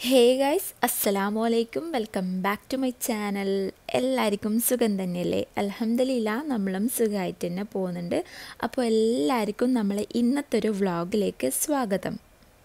ഹേ guys അസ്സലാമു അലൈക്കും welcome back to my channel. എല്ലാവർക്കും സുഖം തന്നെയല്ലേ? അൽഹംദുലില്ലാ നമ്മളും സുഖമായിട്ട് തന്നെ പോകുന്നുണ്ട്. അപ്പോൾ എല്ലാവർക്കും നമ്മളെ ഇന്നത്തെ ഒരു വ്ളോഗിലേക്ക് സ്വാഗതം.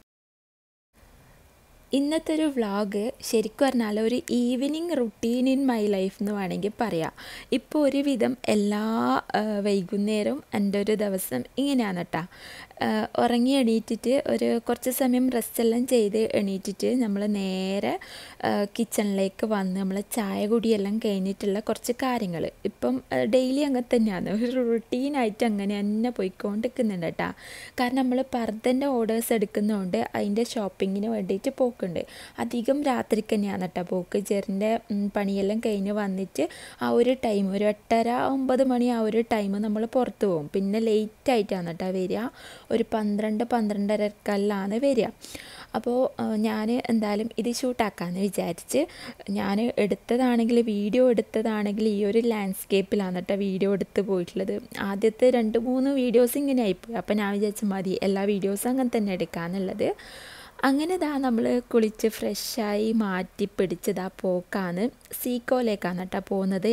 ഇന്നത്തെ ഒരു വ്ളോഗ് ശരിക്കും പറഞ്ഞാൽ ഒരു evening routine in my life എന്ന് വേണമെങ്കിൽ പറയാം. ഇപ്പോൾ ഒരുവിധം എല്ലാ വൈകുന്നേരവും എൻ്റെ ഒരു ദിവസം ഇങ്ങനെയാണ് കേട്ടോ. ഉറങ്ങി എണീറ്റിട്ട് ഒരു കുറച്ച് സമയം റെസ്റ്റെല്ലാം ചെയ്ത് എണീറ്റിട്ട് നമ്മൾ നേരെ കിച്ചണിലേക്ക് വന്ന് നമ്മൾ ചായ കുടിയെല്ലാം കഴിഞ്ഞിട്ടുള്ള കുറച്ച് കാര്യങ്ങൾ ഇപ്പം ഡെയിലി അങ്ങനെ തന്നെയാണ്, ഒരു റുട്ടീനായിട്ട് അങ്ങനെ തന്നെ പോയിക്കൊണ്ടിരിക്കുന്നുണ്ട് കേട്ടോ. കാരണം നമ്മൾ പർദ്ദൻ്റെ ഓർഡേഴ്സ് എടുക്കുന്നതുകൊണ്ട് അതിൻ്റെ ഷോപ്പിങ്ങിന് വേണ്ടിയിട്ട് പോക്കുണ്ട്. അധികം രാത്രിക്ക് തന്നെയാണ് കേട്ടോ പോക്ക്. ചെറിൻ്റെ പണിയെല്ലാം കഴിഞ്ഞ് വന്നിട്ട് ആ ഒരു ടൈം ഒരു 8:30-9 മണി ആ ഒരു ടൈം നമ്മൾ പുറത്ത് പോകും. പിന്നെ ലേറ്റായിട്ടാണ് കേട്ടോ വരിക, ഒരു 12-12:30 വരിക. അപ്പോൾ ഞാൻ എന്തായാലും ഇത് ഷൂട്ടാക്കാമെന്ന് വിചാരിച്ച് ഞാൻ വീഡിയോ എടുത്തതാണെങ്കിൽ ഈ ഒരു ലാൻഡ്സ്കേപ്പിലാണ് കേട്ടോ വീഡിയോ എടുത്ത് പോയിട്ടുള്ളത്. ആദ്യത്തെ 2-3 വീഡിയോസ് ഇങ്ങനെ ആയിപ്പോയി. അപ്പോൾ ഞാൻ വിചാരിച്ചു മതി എല്ലാ വീഡിയോസും അങ്ങനെ തന്നെ എടുക്കാമെന്നുള്ളത്. അങ്ങനെ നമ്മൾ കുളിച്ച് ഫ്രഷായി മാറ്റി പിടിച്ചതാ പോക്കാണ് സീക്കോയിലേക്കാണ് കേട്ടോ പോകുന്നത്.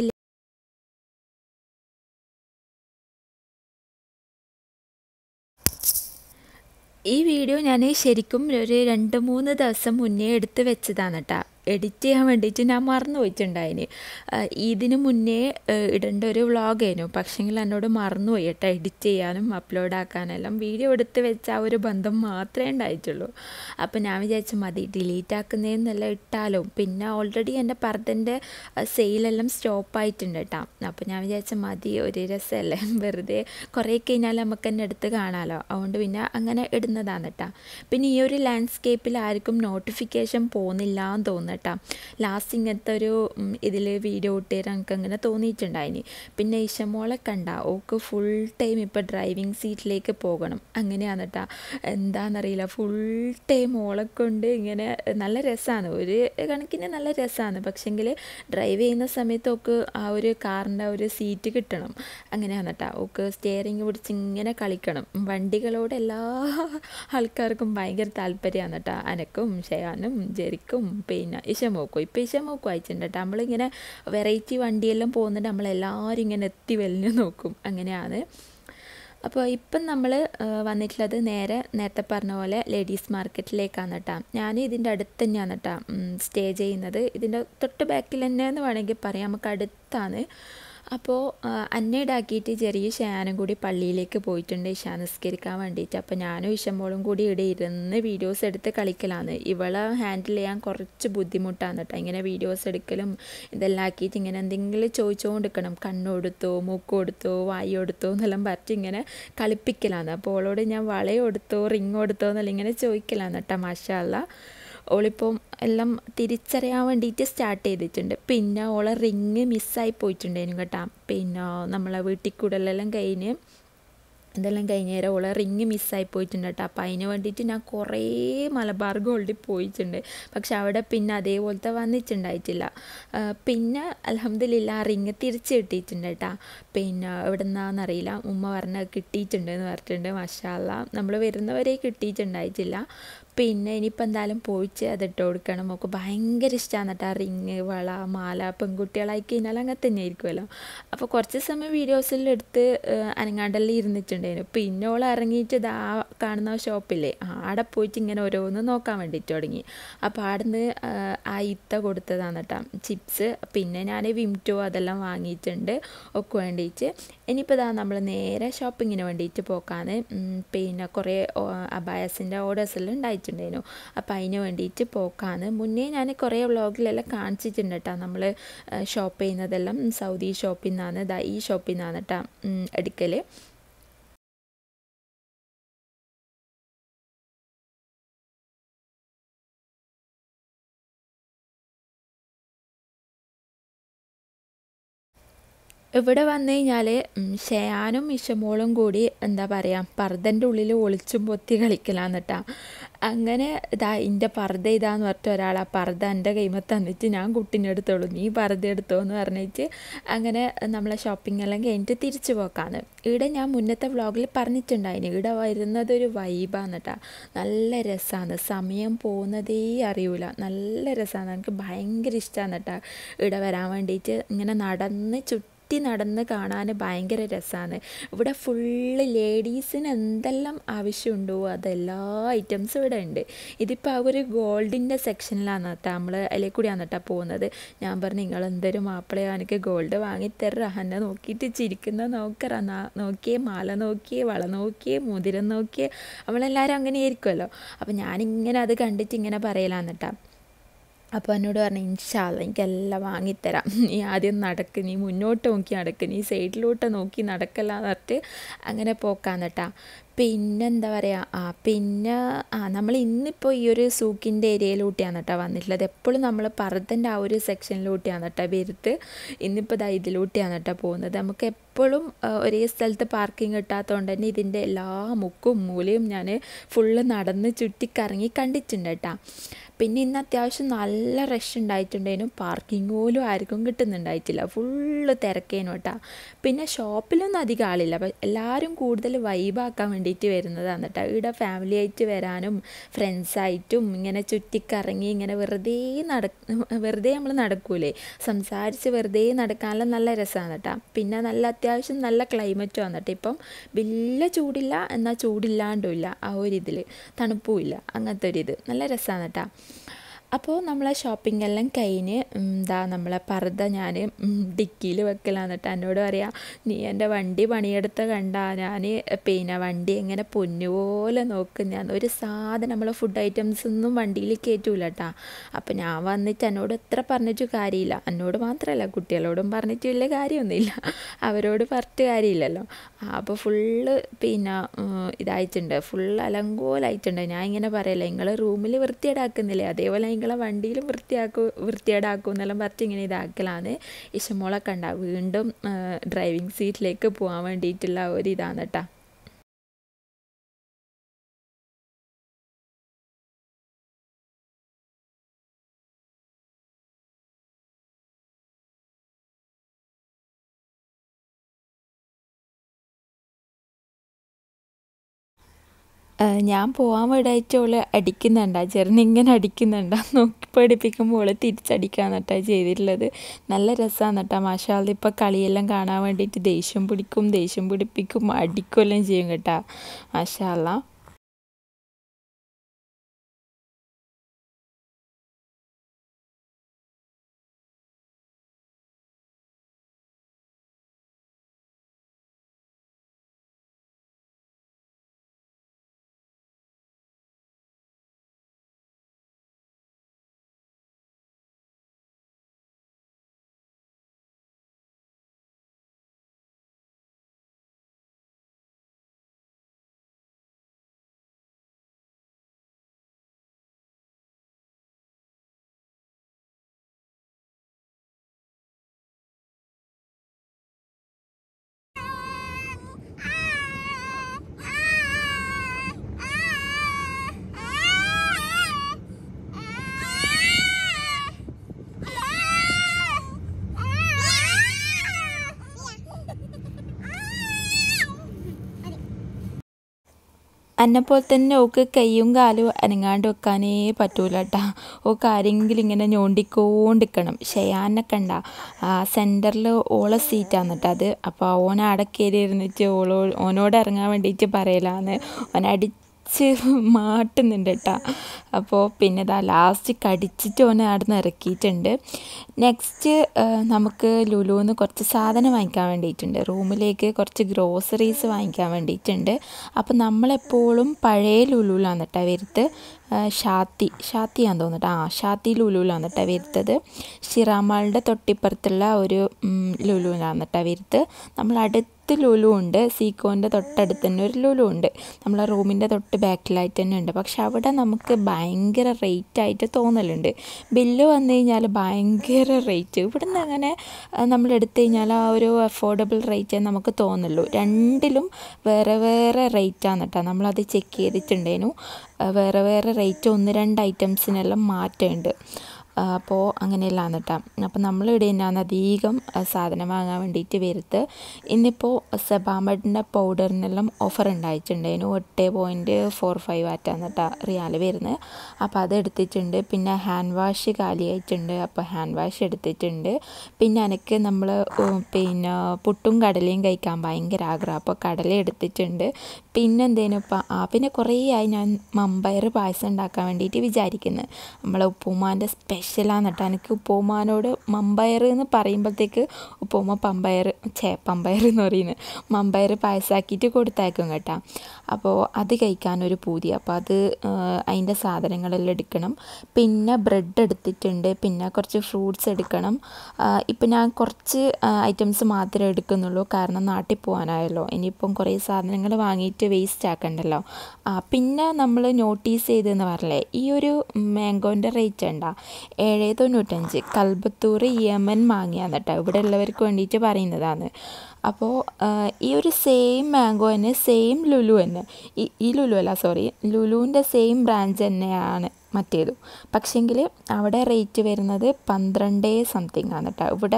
ഈ വീഡിയോ ഞാൻ ശരിക്കും ഒരു 2-3 ദിവസം മുന്നേ എടുത്ത് വെച്ചതാണ് കേട്ടോ. എഡിറ്റ് ചെയ്യാൻ വേണ്ടിയിട്ട് ഞാൻ മറന്നു പോയിട്ടുണ്ടായിന്. ഇതിന് മുന്നേ ഇടേണ്ട ഒരു വ്ളോഗായിരുന്നു, പക്ഷേങ്കിൽ എന്നോട് മറന്നുപോയി കേട്ടോ എഡിറ്റ് ചെയ്യാനും അപ്ലോഡ് ആക്കാനെല്ലാം. വീഡിയോ എടുത്ത് വെച്ച ആ ഒരു ബന്ധം മാത്രമേ ഉണ്ടായിട്ടുള്ളൂ. അപ്പോൾ ഞാൻ വിചാരിച്ചു മതി ഡിലീറ്റ് ആക്കുന്നതെന്നല്ല ഇട്ടാലോ. പിന്നെ ഓൾറെഡി എൻ്റെ പർദ്ദൻ്റെ സെയിലെല്ലാം സ്റ്റോപ്പായിട്ടുണ്ട് കേട്ടോ. അപ്പോൾ ഞാൻ വിചാരിച്ച മതി, ഒരു രസമല്ലേ, വെറുതെ കുറേ കഴിഞ്ഞാൽ നമുക്ക് തന്നെ എടുത്ത് കാണാമല്ലോ. അതുകൊണ്ട് പിന്നെ അങ്ങനെ ഇടുന്നതാണ് കേട്ടോ. പിന്നെ ഈ ഒരു ലാൻഡ്സ്കേപ്പിൽ ആർക്കും നോട്ടിഫിക്കേഷൻ പോകുന്നില്ല എന്ന് തോന്നുന്നു കേട്ടോ. ലാസ്റ്റ് ഇങ്ങനത്തെ ഒരു ഇതിൽ വീഡിയോ ഇട്ടേരാൻ എനിക്ക് അങ്ങനെ തോന്നിയിട്ടുണ്ടായിന്. പിന്നെ ഇഷമോളെ കണ്ട ഓക്ക് ഫുൾ ടൈം ഇപ്പോൾ ഡ്രൈവിംഗ് സീറ്റിലേക്ക് പോകണം അങ്ങനെയാണ് കേട്ടോ. എന്താണെന്നറിയില്ല, ഫുൾ ടൈം ഓളെ കൊണ്ട് ഇങ്ങനെ നല്ല രസമാണ്, ഒരു കണക്കിന് നല്ല രസമാണ്. പക്ഷേങ്കിൽ ഡ്രൈവ് ചെയ്യുന്ന സമയത്ത് ഓക്ക് ആ ഒരു കാറിൻ്റെ ഒരു സീറ്റ് കിട്ടണം, അങ്ങനെയാണ് കേട്ടോ. ഓക്ക് സ്റ്റിയറിങ് പിടിച്ച് ഇങ്ങനെ കളിക്കണം. വണ്ടികളോട് എല്ലാ ആൾക്കാർക്കും ഭയങ്കര താല്പര്യമാണ് കേട്ടോ. അനക്കും ഷയാനും ജെറിക്കും പിന്നെ ഇഷമോക്കും. ഇപ്പോൾ ഇഷമോക്കും അയച്ചിട്ടുണ്ട് കേട്ടോ. നമ്മളിങ്ങനെ വെറൈറ്റി വണ്ടിയെല്ലാം പോകുന്നുണ്ട്, നമ്മളെല്ലാവരും ഇങ്ങനെ എത്തി വലിഞ്ഞ് നോക്കും, അങ്ങനെയാണ്. അപ്പോൾ ഇപ്പം നമ്മൾ വന്നിട്ടുള്ളത് നേരത്തെ പറഞ്ഞ പോലെ ലേഡീസ് മാർക്കറ്റിലേക്കാണ് കേട്ടോ. ഞാൻ ഇതിൻ്റെ അടുത്ത് തന്നെയാണ് കേട്ടോ സ്റ്റേ ചെയ്യുന്നത്. ഇതിൻ്റെ തൊട്ട് ബാക്കിൽ തന്നെ എന്ന് വേണമെങ്കിൽ പറയാം, നമുക്ക് അടുത്താണ്. അപ്പോൾ അന്നയിടാക്കിയിട്ട് ചെറിയ ഷാനും കൂടി പള്ളിയിലേക്ക് പോയിട്ടുണ്ട് ഇഷ നിസ്കരിക്കാൻ വേണ്ടിയിട്ട്. അപ്പോൾ ഞാനും ഇഷമോളും കൂടി ഇവിടെ ഇരുന്ന് വീഡിയോസ് എടുത്ത് കളിക്കലാണ്. ഇവളെ ഹാൻഡിൽ ചെയ്യാൻ കുറച്ച് ബുദ്ധിമുട്ടാണ് കേട്ടോ. ഇങ്ങനെ വീഡിയോസ് എടുക്കലും ഇതെല്ലാം ആക്കിയിട്ട് ഇങ്ങനെ എന്തെങ്കിലും ചോദിച്ചുകൊണ്ടിരിക്കണം, കണ്ണെടുത്തോ മൂക്കെടുത്തോ വായു എടുത്തോ എന്നെല്ലാം പറഞ്ഞിട്ട് ഇങ്ങനെ കളിപ്പിക്കലാണ്. അപ്പോൾ അവളോട് ഞാൻ വളയെടുത്തോ റിങ് എടുത്തോ എന്നെല്ലാം ഇങ്ങനെ ചോദിക്കലാണ് കേട്ടോ. മാഷാ അല്ലാ ഓളിപ്പം എല്ലാം തിരിച്ചറിയാൻ വേണ്ടിയിട്ട് സ്റ്റാർട്ട് ചെയ്തിട്ടുണ്ട്. പിന്നെ ഓളെ റിങ് മിസ്സായി പോയിട്ടുണ്ടായിരുന്നു കേട്ടോ. പിന്നെ നമ്മളെ വീട്ടിൽ കൂടലെല്ലാം കഴിഞ്ഞ് ഇതെല്ലാം കഴിഞ്ഞേരം ഓളെ റിങ് മിസ്സായി പോയിട്ടുണ്ട് കേട്ടോ. അപ്പോൾ അതിന് വേണ്ടിയിട്ട് ഞാൻ കുറേ മലബാർ ഗോൾഡിൽ പോയിട്ടുണ്ട്, പക്ഷെ അവിടെ പിന്നെ അതേപോലത്തെ വന്നിട്ടുണ്ടായിട്ടില്ല. പിന്നെ അൽഹംദുലില്ലാ റിങ് തിരിച്ച് കിട്ടിയിട്ടുണ്ട് കേട്ടോ. പിന്നെ എവിടെ നിന്നാണെന്നറിയില്ല, ഉമ്മ പറഞ്ഞ് കിട്ടിയിട്ടുണ്ട് എന്ന് പറഞ്ഞിട്ടുണ്ട്. മാഷാ അല്ലാ നമ്മൾ വരുന്നവരെ കിട്ടിയിട്ടുണ്ടായിട്ടില്ല. പിന്നെ ഇനിയിപ്പോൾ എന്തായാലും പോയിച്ച് അതിട്ട് കൊടുക്കണം. നമുക്ക് ഭയങ്കര ഇഷ്ടമാണ് കേട്ടോ റിങ് വള മാല. പെൺകുട്ടികളായി കഴിഞ്ഞാൽ അങ്ങനെ തന്നെ ആയിരിക്കുമല്ലോ. അപ്പോൾ കുറച്ച് സമയം വീഡിയോസിൽ എടുത്ത് അനങ്ങാണ്ടെല്ലാം ഇരുന്നിട്ടുണ്ടായിരുന്നു. പിന്നെ ഓൾ ഇറങ്ങിയിട്ട് ഇതാ കാണുന്ന ഷോപ്പില്ലേ, ആടെ പോയിട്ട് ഇങ്ങനെ ഓരോന്ന് നോക്കാൻ വേണ്ടിയിട്ട് തുടങ്ങി. അപ്പോൾ ആടുന്ന് ആ ഇത്ത കൊടുത്തതാണ് കേട്ടോ ചിപ്സ്. പിന്നെ ഞാൻ വിംറ്റോ അതെല്ലാം വാങ്ങിയിട്ടുണ്ട് ഒക്കെ വേണ്ടിയിട്ട്. ഇനിയിപ്പോൾ ഇതാ നമ്മൾ നേരെ ഷോപ്പിങ്ങിന് വേണ്ടിയിട്ട് പോക്കാണ്. പിന്നെ കുറേ അബായസിൻ്റെ ഓർഡേഴ്സെല്ലാം ഉണ്ടായിട്ടുണ്ടായിരുന്നു. അപ്പോൾ അതിന് വേണ്ടിയിട്ട് പോക്കാണ്. മുന്നേ ഞാൻ കുറേ വ്ളോഗിലെല്ലാം കാണിച്ചിട്ടുണ്ട് കേട്ടോ. നമ്മൾ ഷോപ്പ് ചെയ്യുന്നതെല്ലാം സൗദി ഷോപ്പിൽ നിന്നാണ്, ഈ ഷോപ്പിൽ നിന്നാണ് കേട്ടോ എടുക്കൽ. ഇവിടെ വന്നു കഴിഞ്ഞാൽ ഷയാനും ഇഷമോളും കൂടി എന്താ പറയുക പർദ്ദൻ്റെ ഉള്ളിൽ ഒളിച്ചും പൊത്തി കളിക്കലാന്ന് കേട്ടാ. അങ്ങനെ ഇതാ എൻ്റെ പർദ്ദ ഇതാന്ന് പറഞ്ഞിട്ട് ഒരാൾ ആ പർദ്ദ എൻ്റെ കൈമ തന്നിട്ട് ഞാൻ കുട്ടീനെ എടുത്തോളൂ നീ പർദ്ദ എടുത്തോ എന്ന് പറഞ്ഞിട്ട് അങ്ങനെ നമ്മളെ ഷോപ്പിംഗ് എല്ലാം കഴിഞ്ഞിട്ട് തിരിച്ചു പോക്കാണ്. ഇവിടെ ഞാൻ മുന്നത്തെ വ്ളോഗിൽ പറഞ്ഞിട്ടുണ്ടായിന് ഇവിടെ വരുന്നതൊരു വൈബാന്ന് കേട്ടാ. നല്ല രസമാണ്, സമയം പോകുന്നതേ അറിയൂല, നല്ല രസമാണ്, എനിക്ക് ഭയങ്കര ഇഷ്ടമാണ് കേട്ടാ ഇവിടെ വരാൻ വേണ്ടിയിട്ട്. ഇങ്ങനെ നടന്ന് നടന്ന് കാണാൻ ഭയങ്കര രസമാണ്. ഇവിടെ ഫുള്ള് ലേഡീസിന് എന്തെല്ലാം ആവശ്യമുണ്ടോ അതെല്ലാ ഐറ്റംസും ഇവിടെ ഉണ്ട്. ഇതിപ്പോൾ ആ ഒരു ഗോൾഡിൻ്റെ സെക്ഷനിലാണ് കേട്ടോ, നമ്മൾ അതിലെ കൂടിയാണ് കേട്ടോ പോകുന്നത്. ഞാൻ പറഞ്ഞു നിങ്ങൾ എന്തൊരു മാപ്പിളയോ എനിക്ക് ഗോൾഡ് വാങ്ങിത്തരാ, എന്നെ നോക്കിയിട്ട് ചിരിക്കുന്ന നോക്കറ, നോക്കിയേ മാല നോക്കിയേ വള നോക്കിയേ മോതിരം നോക്കിയേ, നമ്മളെല്ലാവരും അങ്ങനെ ആയിരിക്കുമല്ലോ. അപ്പോൾ ഞാനിങ്ങനെ അത് കണ്ടിട്ട് ഇങ്ങനെ പറയലാന്ന് കേട്ടോ. അപ്പോൾ എന്നോട് പറഞ്ഞു ഇൻഷാ അല്ലാ എനിക്കെല്ലാം വാങ്ങിത്തരാം, നീ ആദ്യം നടക്ക്, നീ മുന്നോട്ട് നോക്കി നടക്ക്, നീ സൈഡിലോട്ട് നോക്കി നടക്കല്ലാന്ന് പറഞ്ഞിട്ട് അങ്ങനെ പോക്കാന്ന് കേട്ടാ. പിന്നെന്താ പറയുക പിന്നെ നമ്മൾ ഇന്നിപ്പോൾ ഈ ഒരു സൂക്കിൻ്റെ ഏരിയയിലൂട്ടിയാണ് കേട്ടോ വന്നിട്ടുള്ളത്. എപ്പോഴും നമ്മൾ പർദ്ദൻ്റെ ആ ഒരു സെക്ഷനിലൂട്ടിയാണ് കേട്ടോ വരുത്ത്. ഇന്നിപ്പോൾ ഇതാ ഇതിലൂട്ടിയാണ് കേട്ടോ പോകുന്നത്. നമുക്ക് എപ്പോഴും ഒരേ സ്ഥലത്ത് പാർക്കിംഗ് കിട്ടാത്തതുകൊണ്ട് തന്നെ ഇതിൻ്റെ എല്ലാ മുക്കും മൂലയും ഞാൻ ഫുള്ള് നടന്ന് ചുറ്റിക്കറങ്ങി കണ്ടിട്ടുണ്ട് കേട്ടോ. പിന്നെ ഇന്ന് അത്യാവശ്യം നല്ല റഷ് ഉണ്ടായിട്ടുണ്ടായിരുന്നു, പാർക്കിംഗ് പോലും ആർക്കും കിട്ടുന്നുണ്ടായിട്ടില്ല, ഫുള്ള് തിരക്കേനു കേട്ടോ. പിന്നെ ഷോപ്പിലൊന്നും അധികം ആളില്ല, അപ്പം എല്ലാവരും കൂടുതൽ വൈബാക്കാൻ വേണ്ടിയിട്ട് വരുന്നതാണ് കേട്ടോ. ഇവിടെ ഫാമിലി ആയിട്ട് വരാനും ഫ്രണ്ട്സായിട്ടും ഇങ്ങനെ ചുറ്റിക്കറങ്ങി ഇങ്ങനെ വെറുതെ നമ്മൾ നടക്കൂലേ സംസാരിച്ച് വെറുതെ നടക്കാനെല്ലാം നല്ല രസമാണ് കേട്ടോ. പിന്നെ നല്ല അത്യാവശ്യം നല്ല ക്ലൈമറ്റും ആണ് കേട്ടോ. ഇപ്പം വലിയ ചൂടില്ല എന്നാൽ ചൂടില്ലാണ്ടുമില്ല, ആ ഒരു ഇതിൽ തണുപ്പുമില്ല, അങ്ങനത്തെ ഒരിത് നല്ല രസമാണ് കേട്ടോ. അപ്പോൾ നമ്മളെ ഷോപ്പിംഗ് എല്ലാം കഴിഞ്ഞ് നമ്മളെ പർദ്ദ ഞാൻ ഡിക്കിയിൽ വെക്കലാന്ന് കേട്ടോ. എന്നോട് പറയാം നീ എൻ്റെ വണ്ടി പണിയെടുത്ത കണ്ട ഞാൻ പിന്നെ വണ്ടി എങ്ങനെ പൊന്നുപോലെ നോക്കും, ഞാൻ ഒരു സാധനം നമ്മളെ ഫുഡ് ഐറ്റംസ് ഒന്നും വണ്ടിയിൽ കയറ്റൂല കേട്ടോ. അപ്പോൾ ഞാൻ വന്നിട്ട് എന്നോട് എത്ര പറഞ്ഞിട്ട് കാര്യമില്ല, എന്നോട് മാത്രമല്ല കുട്ടികളോടും പറഞ്ഞിട്ട് വലിയ കാര്യമൊന്നുമില്ല, അവരോട് പറഞ്ഞിട്ട് കാര്യമില്ലല്ലോ. അപ്പോൾ ഫുള്ള് പിന്നെ ഇതായിട്ടുണ്ട്, ഫുള്ള് അലങ്കോലായിട്ടുണ്ട്. ഞാൻ ഇങ്ങനെ പറയല്ലേ നിങ്ങൾ റൂമിൽ വൃത്തിയേടാക്കുന്നില്ലേ അതേപോലെ നിങ്ങളെ വണ്ടിയിലും വൃത്തിയേടാക്കും എന്നെല്ലാം പറഞ്ഞിട്ട് ഇങ്ങനെ ഇതാക്കലാണ്. ഇഷമോളൊക്കെ ഉണ്ടാവും വീണ്ടും ഡ്രൈവിംഗ് സീറ്റിലേക്ക് പോകാൻ വേണ്ടിയിട്ടുള്ള ഒരു ഇതാണ് കേട്ടോ. ഞാൻ പോകാൻ വേണ്ടിയിട്ട് ഓള് അടിക്കുന്നുണ്ടാ, ചെറുന്നിങ്ങനെ അടിക്കുന്നുണ്ടാ, നോക്കി പഠിപ്പിക്കുമ്പോൾ ഓള് തിരിച്ചടിക്കാന്ന് കേട്ടോ ചെയ്തിട്ടുള്ളത്. നല്ല രസമാണ് കേട്ടോ മാഷാ അല്ലാ. ഇപ്പോൾ കളിയെല്ലാം കാണാൻ വേണ്ടിയിട്ട് ദേഷ്യം പിടിപ്പിക്കും അടിക്കുമെല്ലാം ചെയ്യും കേട്ടോ മാഷാ അല്ലാ. എന്നെപ്പോലെ തന്നെ ഓക്ക് കൈയും കാലും അനങ്ങാണ്ട് വെക്കാനേ പറ്റൂല കേട്ടോ. ഓക്ക് ആരെങ്കിലും ഇങ്ങനെ ഞോണ്ടിക്കൊണ്ടിരിക്കണം. ഷയാനൊക്കെ ഉണ്ടാ സെൻറ്ററിൽ ഓളെ സീറ്റാണ് കേട്ടോ അത്. അപ്പോൾ ഓൻ അവിടെ കയറി ഇരുന്നിട്ട് ഓനോട് ഇറങ്ങാൻ വേണ്ടിയിട്ട് പറയലാന്ന്, ഓനടിച്ച് മാട്ടുന്നുണ്ട് കേട്ടോ. അപ്പോൾ പിന്നെ ഇതാ ലാസ്റ്റ് കടിച്ചിട്ട് ഓനെ അവിടെ നിന്ന് ഇറക്കിയിട്ടുണ്ട്. നെക്സ്റ്റ് നമുക്ക് ലുലുന്ന് കുറച്ച് സാധനം വാങ്ങിക്കാൻ വേണ്ടിയിട്ടുണ്ട്, റൂമിലേക്ക് കുറച്ച് ഗ്രോസറീസ് വാങ്ങിക്കാൻ വേണ്ടിയിട്ടുണ്ട്. അപ്പോൾ നമ്മളെപ്പോഴും പഴയ ലുലുലാണ് കേട്ടോ വരുത്ത്, ഷാത്തിയാന്ന് തോന്നിട്ട് ഷാത്തി ലുലുലാണ് കേട്ടോ വരുത്തത്. ഷിറാമാളുടെ തൊട്ടിപ്പുറത്തുള്ള ഒരു ലുലുലാണ് കേട്ടോ വരുത്ത്. നമ്മൾ അടുത്ത് അടുത്ത് ലുലു ഉണ്ട്, സീക്കോൻ്റെ തൊട്ടടുത്ത് തന്നെ ഒരു ലുലു ഉണ്ട്, നമ്മളെ റൂമിൻ്റെ തൊട്ട് ബാക്കിലായിട്ട് തന്നെ ഉണ്ട്. പക്ഷെ അവിടെ നമുക്ക് ഭയങ്കര റേറ്റ് ആയിട്ട് തോന്നലുണ്ട്. ബില്ല് വന്നു കഴിഞ്ഞാൽ ഭയങ്കര റേറ്റ്. ഇവിടുന്ന് അങ്ങനെ നമ്മൾ എടുത്തു കഴിഞ്ഞാൽ ആ ഒരു അഫോർഡബിൾ റേറ്റേ നമുക്ക് തോന്നുള്ളൂ. രണ്ടിലും വേറെ വേറെ റേറ്റാണ് കേട്ടോ. നമ്മളത് ചെക്ക് ചെയ്തിട്ടുണ്ടേനു. വേറെ വേറെ റേറ്റ്, 1-2 ഐറ്റംസിനെല്ലാം മാറ്റമുണ്ട്. അപ്പോൾ അങ്ങനെയല്ലാന്ന് കേട്ടോ. അപ്പോൾ നമ്മളിവിടെ തന്നെയാണ് അധികം സാധനം വാങ്ങാൻ വേണ്ടിയിട്ട് വരുത്ത്. ഇന്നിപ്പോൾ സെബാമഡിൻ്റെ പൗഡറിനെല്ലാം ഓഫർ ഉണ്ടായിട്ടുണ്ടായിരുന്നു. 8.45 ആറ്റാന്ന് കേട്ടോ റിയാൽ വരുന്നത്. അപ്പോൾ അത് എടുത്തിട്ടുണ്ട്. പിന്നെ ഹാൻഡ് വാഷ് കാലിയായിട്ടുണ്ട്, അപ്പോൾ ഹാൻഡ് വാഷ് എടുത്തിട്ടുണ്ട്. പിന്നെ എനിക്ക് നമ്മൾ പിന്നെ പുട്ടും കടലയും കഴിക്കാൻ ഭയങ്കര ആഗ്രഹം, അപ്പോൾ കടല എടുത്തിട്ടുണ്ട്. പിന്നെ എന്തേനും പിന്നെ കുറേ ആയി ഞാൻ മമ്പയർ പായസം ഉണ്ടാക്കാൻ വേണ്ടിയിട്ട് വിചാരിക്കുന്നത്. നമ്മളെ ഉപ്പുമാൻ്റെ സ്പെഷ്യലാണ് കേട്ടോ. എനിക്ക് ഉപ്പുമാനോട് മമ്പയർ എന്ന് പറയുമ്പോഴത്തേക്ക് ഉപ്പുമ്മ പമ്പയർ എന്ന് പറയുന്നത് മമ്പയർ പായസമാക്കിയിട്ട് കൊടുത്തയക്കും കേട്ടോ. അപ്പോൾ അത് കഴിക്കാനൊരു പൂതി. അപ്പോൾ അത് അതിൻ്റെ സാധനങ്ങളെല്ലാം എടുക്കണം. പിന്നെ ബ്രെഡ് എടുത്തിട്ടുണ്ട്, പിന്നെ കുറച്ച് ഫ്രൂട്ട്സ് എടുക്കണം. ഇപ്പം ഞാൻ കുറച്ച് ഐറ്റംസ് മാത്രമേ എടുക്കുന്നുള്ളൂ, കാരണം നാട്ടിൽ പോകാനായല്ലോ. ഇനിയിപ്പം കുറേ സാധനങ്ങൾ വാങ്ങിയിട്ട് വേസ്റ്റ് ആക്കണ്ടല്ലോ. പിന്നെ നമ്മൾ നോട്ടീസ് ചെയ്തെന്ന് പറഞ്ഞില്ലേ, ഈ ഒരു മാംഗോൻ്റെ റേറ്റ് ഉണ്ടാ 7.95. കൽബത്തൂർ യമൻ മാങ്ങിയാന്ന് കേട്ടോ, ഇവിടെ ഉള്ളവർക്ക് വേണ്ടിയിട്ട് പറയുന്നതാണ്. അപ്പോൾ ഈ ഒരു സെയിം മാംഗോ തന്നെ, സെയിം ലുലു തന്നെ, ഈ ലുലു അല്ല, സോറി, ലുലുവിൻ്റെ സെയിം ബ്രാഞ്ച് തന്നെയാണ് മറ്റേതും. പക്ഷേങ്കിൽ അവിടെ റേറ്റ് വരുന്നത് 12 സംതിങ് ആണ് കേട്ടോ. ഇവിടെ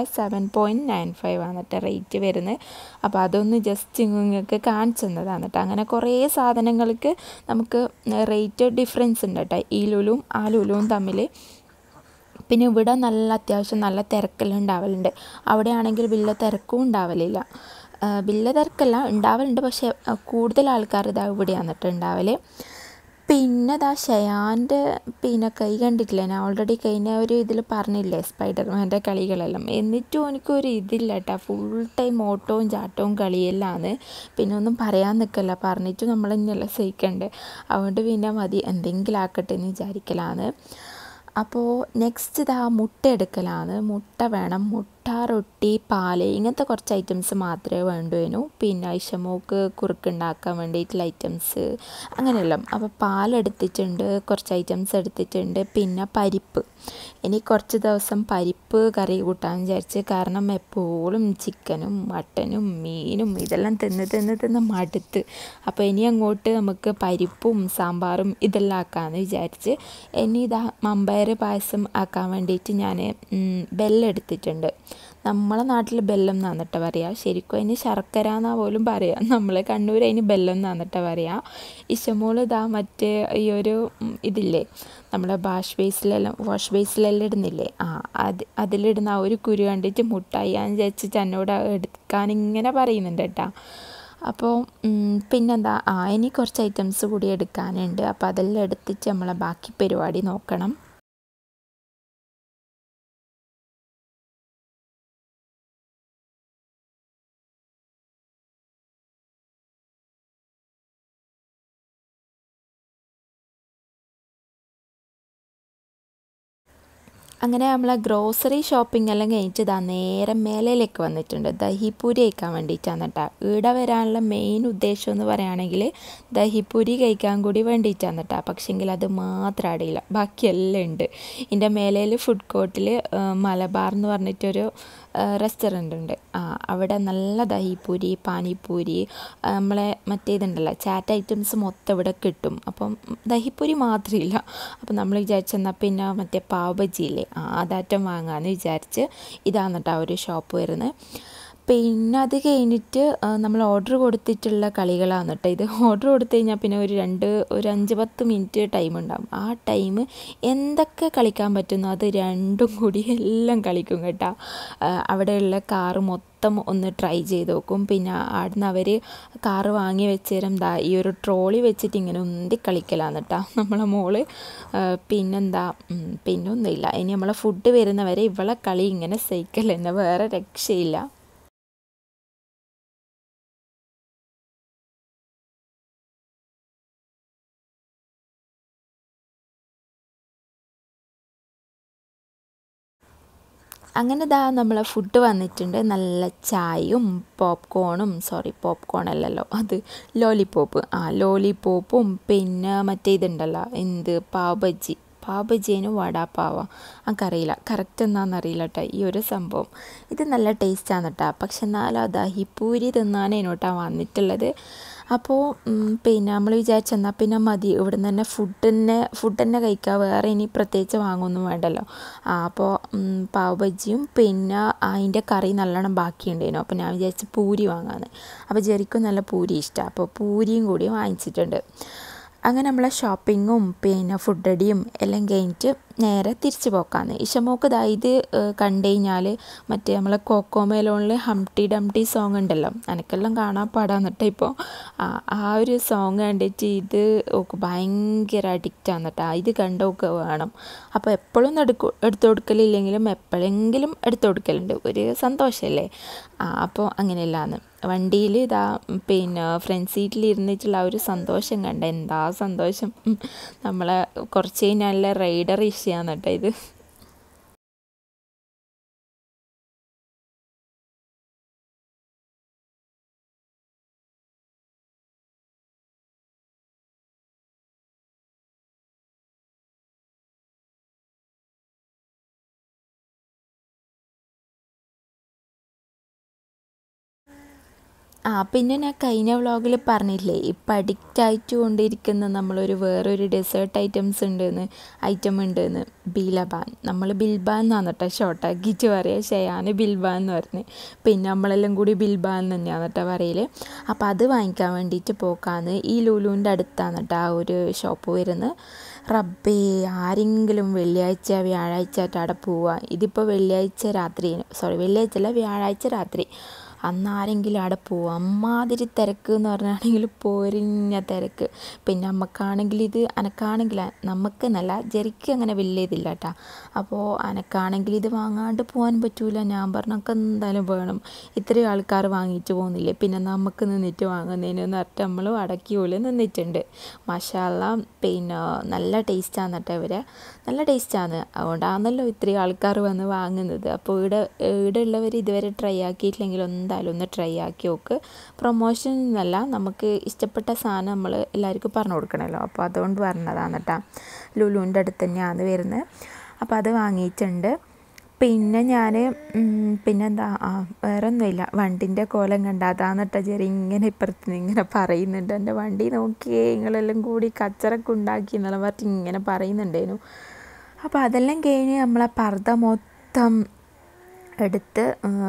7.95 ആണ് കേട്ടോ റേറ്റ് വരുന്നത്. അപ്പോൾ അതൊന്ന് ജസ്റ്റ് നിങ്ങൾക്ക് കാണിച്ചു തന്നതാണ് കേട്ടോ. അങ്ങനെ കുറേ സാധനങ്ങൾക്ക് നമുക്ക് റേറ്റ് ഡിഫറൻസ് ഉണ്ട് കേട്ടോ, ഈ ലുലുവും ആ ലുലുവും തമ്മിൽ. പിന്നെ ഇവിടെ അത്യാവശ്യം നല്ല തിരക്കെല്ലാം ഉണ്ടാവലുണ്ട്. അവിടെ ആണെങ്കിൽ വലിയ തിരക്കും ഉണ്ടാവലില്ല. വലിയ തിരക്കല്ല, ഉണ്ടാവലുണ്ട്, പക്ഷേ കൂടുതൽ ആൾക്കാർ ഇതാ ഇവിടെയാണ് കേട്ടോ ഉണ്ടാവൽ. പിന്നെ ഷയാൻ്റെ പിന്നെ കൈ കണ്ടിട്ടില്ല, ഞാൻ ഓൾറെഡി കഴിഞ്ഞ ഒരു ഇതിൽ പറഞ്ഞില്ലേ സ്പൈഡർമാൻ്റെ കളികളെല്ലാം. എന്നിട്ടും എനിക്കൊരു ഇതില്ല കേട്ടോ, ഫുൾ ടൈം ഓട്ടവും ചാട്ടവും കളിയെല്ലാമാണ്. പിന്നെ ഒന്നും പറയാൻ നിൽക്കല്ല, പറഞ്ഞിട്ട് നമ്മൾ തന്നെയല്ല സഹിക്കണ്ടേ. അതുകൊണ്ട് പിന്നെ മതി, എന്തെങ്കിലും ആക്കട്ടെ എന്ന് വിചാരിക്കലാണ്. അപ്പോൾ നെക്സ്റ്റ് മുട്ട എടുക്കലാണ്. മുട്ട വേണം, മുട്ട, റൊട്ടി, പാല്, ഇങ്ങനത്തെ കുറച്ച് ഐറ്റംസ് മാത്രമേ വേണ്ടുവേനു. പിന്നെ ഇഷമോക്ക് കുറുക്കുണ്ടാക്കാൻ വേണ്ടിയിട്ടുള്ള ഐറ്റംസ് അങ്ങനെയെല്ലാം. അപ്പോൾ പാലെടുത്തിട്ടുണ്ട്, കുറച്ച് ഐറ്റംസ് എടുത്തിട്ടുണ്ട്. പിന്നെ പരിപ്പ്, ഇനി കുറച്ച് ദിവസം പരിപ്പ് കറി കൂട്ടാൻ വിചാരിച്ച്. കാരണം എപ്പോഴും ചിക്കനും മട്ടനും മീനും ഇതെല്ലാം തിന്ന് മടുത്ത്. അപ്പോൾ ഇനി അങ്ങോട്ട് നമുക്ക് പരിപ്പും സാമ്പാറും ഇതെല്ലാം ആക്കാമെന്ന് വിചാരിച്ച്. ഇനി മമ്പയർ പായസം ആക്കാൻ വേണ്ടിയിട്ട് ഞാൻ ബെല്ലം എടുത്തിട്ടുണ്ട്. നമ്മളെ നാട്ടിൽ ബെല്ലം എന്നാണ് കേട്ടോ പറയുക. ശരിക്കും അതിന് ശർക്കര എന്നാണ് പോലും പറയുക. നമ്മളെ കണ്ണൂർ അതിന് ബെല്ലം എന്നാണ് കേട്ടോ പറയുക. ഇഷമോൾ മറ്റേ ഈ ഒരു ഇതില്ലേ, നമ്മളെ വാഷ് ബേസിലെല്ലാം ഇടുന്നില്ലേ, അതിലിടുന്ന ആ ഒരു കുരു കണ്ടിട്ട് മുട്ടായി ഞാൻ വിചാരിച്ചിട്ട് എന്നോട് എടുക്കാനിങ്ങനെ പറയുന്നുണ്ട് കേട്ടോ. അപ്പോൾ പിന്നെന്താ, ഇനി കുറച്ച് ഐറ്റംസ് കൂടി എടുക്കാനുണ്ട്. അപ്പോൾ അതെല്ലാം എടുത്തിട്ട് നമ്മളെ ബാക്കി പരിപാടി നോക്കണം. അങ്ങനെ നമ്മളെ ഗ്രോസറി ഷോപ്പിംഗ് എല്ലാം കഴിഞ്ഞിട്ട് നേരെ മേലയിലേക്ക് വന്നിട്ടുണ്ട്. ദഹിപ്പൂരി കഴിക്കാൻ വേണ്ടിയിട്ടാണ് കേട്ടോ. ഇവിടെ വരാനുള്ള മെയിൻ ഉദ്ദേശം എന്ന് പറയുകയാണെങ്കിൽ ദഹിപ്പൂരി കഴിക്കാൻ കൂടി വേണ്ടിയിട്ടാണ് കേട്ടോ. പക്ഷേങ്കിൽ അത് മാത്രം അടയില്ല, ബാക്കിയെല്ലാം ഉണ്ട്. ഇതിൻ്റെ മേലയിൽ ഫുഡ് കോർട്ടിൽ മലബാർ എന്ന് പറഞ്ഞിട്ടൊരു റെസ്റ്റോറൻ്റ് ഉണ്ട്. അവിടെ നല്ല ദഹിപ്പൂരി, പാനിപ്പൂരി, നമ്മളെ മറ്റേതുണ്ടല്ലോ ചാറ്റ് ഐറ്റംസ് മൊത്തം ഇവിടെ കിട്ടും. അപ്പം ദഹിപ്പൂരി മാത്രമില്ല. അപ്പം നമ്മൾ വിചാരിച്ചെന്നാൽ പിന്നെ മറ്റേ പാവ് ബജിയില്ലേ, അതാറ്റം വാങ്ങാമെന്ന് വിചാരിച്ച്. ഇതാണ് കേട്ടോ ഒരു ഷോപ്പ് വരുന്നത്. പിന്നെ അത് കഴിഞ്ഞിട്ട് നമ്മൾ ഓർഡർ കൊടുത്തിട്ടുള്ള കളികളാണ് കേട്ടോ ഇത്. ഓർഡർ കൊടുത്തു കഴിഞ്ഞാൽ പിന്നെ ഒരു 5-10 മിനിറ്റ് ടൈം ഉണ്ടാകും. ആ ടൈം എന്തൊക്കെ കളിക്കാൻ പറ്റുന്നോ അത് രണ്ടും കൂടി എല്ലാം കളിക്കും കേട്ടോ. അവിടെയുള്ള കാറ് മൊത്തം ഒന്ന് ട്രൈ ചെയ്ത് നോക്കും. പിന്നെ അവിടുന്ന് അവർ കാറ് വാങ്ങി വെച്ച് തരും. ഈ ഒരു ട്രോളി വെച്ചിട്ട് ഇങ്ങനെ ഉന്തി കളിക്കലാണ് കേട്ടോ നമ്മളെ മോള്. പിന്നെന്താ, പിന്നൊന്നുമില്ല. ഇനി നമ്മളെ ഫുഡ് വരുന്നവരെ ഇവളെ കളി ഇങ്ങനെ സൈക്കിൾ തന്നെ, വേറെ രക്ഷയില്ല. അങ്ങനെ ദാ നമ്മളെ ഫുഡ് വന്നിട്ടുണ്ട്. നല്ല ചായയും പോപ്കോൺ അല്ലല്ലോ, അത് ലോലിപോപ്പും പിന്നെ മറ്റേ ഇതുണ്ടല്ലോ, എന്ത് പാവ് ബജിയേനും വടാപ്പാവ, എനിക്കറിയില്ല കറക്റ്റ് എന്നാണെന്നറിയില്ല കേട്ടോ ഈ ഒരു സംഭവം. ഇത് നല്ല ടേസ്റ്റാണ് കേട്ടോ. പക്ഷെ എന്നാലും അതാ ഈ പൂരി തിന്നാനേനു കേട്ടോ വന്നിട്ടുള്ളത്. അപ്പോൾ പിന്നെ നമ്മൾ വിചാരിച്ചെന്നാൽ പിന്നെ മതി ഇവിടെ നിന്ന് തന്നെ ഫുഡ് തന്നെ കഴിക്കുക, വേറെ ഇനി പ്രത്യേകിച്ച് വാങ്ങുമൊന്നും വേണ്ടല്ലോ. അപ്പോൾ പാവ് ബജിയും പിന്നെ അതിൻ്റെ കറി നല്ലോണം ബാക്കിയുണ്ടായിരുന്നു. അപ്പോൾ ഞാൻ വിചാരിച്ച് പൂരി വാങ്ങാമെന്ന്. അപ്പോൾ ജെറിക്കും നല്ല പൂരി ഇഷ്ടമാണ്, അപ്പോൾ പൂരിയും കൂടി വാങ്ങിച്ചിട്ടുണ്ട്. അങ്ങനെ നമ്മളെ ഷോപ്പിങ്ങും പിന്നെ ഫുഡ് അടിയും എല്ലാം കഴിഞ്ഞിട്ട് നേരെ തിരിച്ച് പോക്കാന്ന്. ഇഷമോക്ക് ഇത് കണ്ടു കഴിഞ്ഞാൽ മറ്റേ നമ്മളെ കോക്കോമേലോണിൽ ഹംടി ഡംടി സോങ് ഉണ്ടല്ലോ, എനിക്കെല്ലാം കാണാൻ പാടാന്ന് കേട്ടോ. ഇപ്പോൾ ആ ഒരു സോങ് കണ്ടിട്ട് ഇത് ഓക്ക് ഭയങ്കര അഡിക്റ്റാന്ന് കേട്ടോ. ഇത് കണ്ടോക്ക് വേണം. അപ്പോൾ എപ്പോഴും എടുത്തു കൊടുക്കലില്ലെങ്കിലും എപ്പോഴെങ്കിലും എടുത്തു കൊടുക്കലുണ്ട്, ഒരു സന്തോഷമല്ലേ. അപ്പോൾ അങ്ങനെയല്ലാന്ന് വണ്ടിയിൽ ഇതാ പിന്നെ ഫ്രണ്ട് സീറ്റിൽ ഇരുന്നിട്ടുള്ള ആ ഒരു സന്തോഷം കണ്ട, എന്താ സന്തോഷം. നമ്മളെ കുറച്ച് കഴിഞ്ഞാൽ റൈഡർ ഇഷ്യാന്ന് കേട്ടോ ഇത്. പിന്നെ ഞാൻ കഴിഞ്ഞ വ്ളോഗിൽ പറഞ്ഞില്ലേ ഇപ്പം അഡിക്റ്റ് ആയിട്ട് കൊണ്ടിരിക്കുന്ന നമ്മളൊരു വേറൊരു ഡെസേർട്ട് ഐറ്റം ഉണ്ടെന്ന് ബീലബാൻ. നമ്മൾ ബിൽബാൻ എന്നാണ് കേട്ടോ ഷോർട്ടാക്കിയിട്ട് പറയുക, ഷെയാന് ബിൽബാൻ എന്ന് പറഞ്ഞ്, പിന്നെ നമ്മളെല്ലാം കൂടി ബിൽബാൻ തന്നെയാണ് കേട്ടോ പറയൽ. അപ്പോൾ അത് വാങ്ങിക്കാൻ വേണ്ടിയിട്ട് പോക്കാന്ന്. ഈ ലുലുവിൻ്റെ അടുത്താണ് കേട്ടോ ആ ഒരു ഷോപ്പ് വരുന്നത്. റബ്ബേ, ആരെങ്കിലും വ്യാഴാഴ്ച ആയിട്ട് അവിടെ പോവുക. ഇതിപ്പോൾ വെള്ളിയാഴ്ച രാത്രി അന്നാരെങ്കിലും അവിടെ പോവും. അമ്മാതിരി തിരക്ക് എന്ന് പറഞ്ഞാണെങ്കിൽ പൊരിഞ്ഞ തിരക്ക്. പിന്നെ അമ്മക്കാണെങ്കിൽ അനക്കാണെങ്കിൽ നമുക്ക് നല്ല ജെറിക്ക് അങ്ങനെ വലിയ ഇതില്ല കേട്ടോ. അപ്പോൾ അനക്കാണെങ്കിൽ ഇത് വാങ്ങാണ്ട് പോകാൻ പറ്റൂല. ഞാൻ പറഞ്ഞൊക്കെ എന്തായാലും വേണം, ഇത്രയും ആൾക്കാർ വാങ്ങിയിട്ട് പോകുന്നില്ലേ, പിന്നെ നമുക്ക് നിന്നിട്ട് വാങ്ങുന്നതിന് പറഞ്ഞിട്ട് നമ്മൾ അടക്കി പോലെ നിന്നിട്ടുണ്ട്. മാഷാ അല്ലാ. പിന്നെ നല്ല ടേസ്റ്റാണ് കേട്ടോ ഇവരെ, നല്ല ടേസ്റ്റാണ്. അതുകൊണ്ടാണല്ലോ ഇത്രയും ആൾക്കാർ വന്ന് വാങ്ങുന്നത്. അപ്പോൾ ഇവിടെ ഉള്ളവർ ഇതുവരെ ട്രൈ ആക്കിയിട്ടില്ലെങ്കിൽ എന്തായാലും ഒന്ന് ട്രൈ ആക്കി നോക്ക്. പ്രൊമോഷൻ എന്നല്ല, നമുക്ക് ഇഷ്ടപ്പെട്ട സാധനം നമ്മൾ എല്ലാവർക്കും പറഞ്ഞു കൊടുക്കണമല്ലോ. അപ്പോൾ അതുകൊണ്ട് പറഞ്ഞതാണ് കേട്ടോ. ലുലുവിൻ്റെ അടുത്ത് തന്നെയാണ് വരുന്നത്. അപ്പോൾ അത് വാങ്ങിയിട്ടുണ്ട്. പിന്നെ ഞാൻ പിന്നെന്താ വേറെ ഒന്നുമില്ല, വണ്ടിൻ്റെ കോലം കണ്ട അതാന്ന് കേട്ടോ ജെറി ഇങ്ങനെ ഇപ്പുറത്ത് ഇങ്ങനെ പറയുന്നുണ്ട്. എൻ്റെ വണ്ടി നോക്കിയേ നിങ്ങളെല്ലാം കൂടി കച്ചറൊക്കെ ഉണ്ടാക്കി എന്നുള്ള പറഞ്ഞിട്ട് ഇങ്ങനെ പറയുന്നുണ്ടായിരുന്നു. അപ്പോൾ അതെല്ലാം കഴിഞ്ഞ് നമ്മളെ പർദ്ദ മൊത്തം എടുത്ത്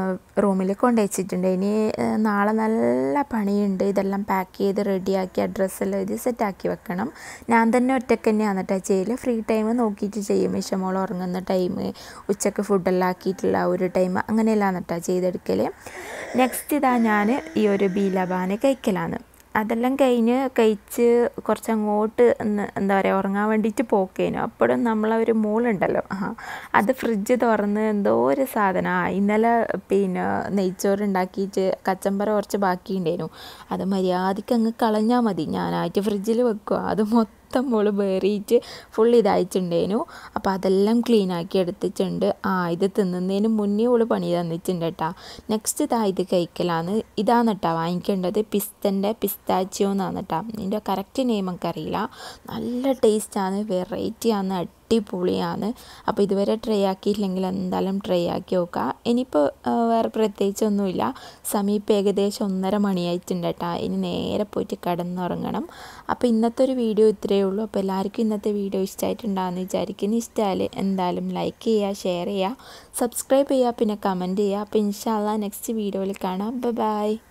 റൂമിൽ കൊണ്ടുവച്ചിട്ടുണ്ട്. ഇനി നാളെ നല്ല പണിയുണ്ട്. ഇതെല്ലാം പാക്ക് ചെയ്ത് റെഡിയാക്കി അഡ്രസ്സെല്ലാം ഇത് സെറ്റാക്കി വെക്കണം. ഞാൻ തന്നെ ഒറ്റയ്ക്ക് തന്നെയാണ് കേട്ടോ ചെയ്യൽ. ഫ്രീ ടൈം നോക്കിയിട്ട് ചെയ്യും. ഇഷമോൾ ഉറങ്ങുന്ന ടൈം, ഉച്ചക്ക് ഫുഡെല്ലാം ആക്കിയിട്ടുള്ള ഒരു ടൈം, അങ്ങനെയെല്ലാം കേട്ടോ ചെയ്തെടുക്കൽ. നെക്സ്റ്റ് ഞാൻ ഈ ഒരു ബീലബാന് കഴിക്കലാണ്. അതെല്ലാം കഴിച്ച് കുറച്ചങ്ങോട്ട് എന്താ പറയുക ഉറങ്ങാൻ വേണ്ടിയിട്ട് പോക്കേനു. അപ്പോഴും നമ്മളൊരു മോളുണ്ടല്ലോ, അത് ഫ്രിഡ്ജ് തുറന്ന് എന്തോ ഒരു സാധനം ഇന്നലെ പിന്നെ നെയ്ച്ചോറ് ഉണ്ടാക്കിയിട്ട് കച്ചമ്പറ കുറച്ച് ബാക്കിയുണ്ടായിരുന്നു. അത് മര്യാദയ്ക്ക് അങ്ങ് കളഞ്ഞാൽ മതി, ഞാനായിട്ട് ഫ്രിഡ്ജിൽ വെക്കുക. അത് മൊത്തം മോള് വേറിയിട്ട് ഫുൾ ഇതായിട്ടുണ്ടേനു. അപ്പോൾ അതെല്ലാം ക്ലീനാക്കി എടുത്തിട്ടുണ്ട്. ഇത് തിന്നുന്നതിന് മുന്നേ ഓള് പണി തന്നിട്ടുണ്ട് കേട്ടോ. നെക്സ്റ്റ് ഇത് കഴിക്കലാണ്. ഇതാണ് കേട്ടോ വാങ്ങിക്കേണ്ടത്, പിസ്താച്ചിയോ എന്നാണ് കേട്ടോ. ഇതിൻ്റെ കറക്റ്റ് നെയിം എനിക്കറിയില്ല. നല്ല ടേസ്റ്റാണ്, വെറൈറ്റിയാണ്, അടിപൊളിയാണ്. അപ്പോൾ ഇതുവരെ ട്രൈ ആക്കിയില്ലെങ്കിൽ എന്തായാലും ട്രൈ ആക്കി നോക്കുക. ഇനിയിപ്പോൾ വേറെ പ്രത്യേകിച്ചൊന്നുമില്ല. സമീപം ഏകദേശം 1:30 മണിയായിട്ടുണ്ട് കേട്ടോ. ഇനി നേരെ പോയിട്ട് കിടന്നുറങ്ങണം. അപ്പോൾ ഇന്നത്തെ ഒരു വീഡിയോ ഇത്രയേ ഉള്ളൂ. അപ്പോൾ എല്ലാവർക്കും ഇന്നത്തെ വീഡിയോ ഇഷ്ടമായിട്ടുണ്ടാകുമെന്ന് വിചാരിക്കുന്നു. ഇഷ്ടമായാൽ എന്തായാലും ലൈക്ക് ചെയ്യുക, ഷെയർ ചെയ്യുക, സബ്സ്ക്രൈബ് ചെയ്യുക, പിന്നെ കമൻറ്റ് ചെയ്യുക. അപ്പോൾ ഇൻഷാ അല്ലാഹ് നെക്സ്റ്റ് വീഡിയോയിൽ കാണാം. ബൈ.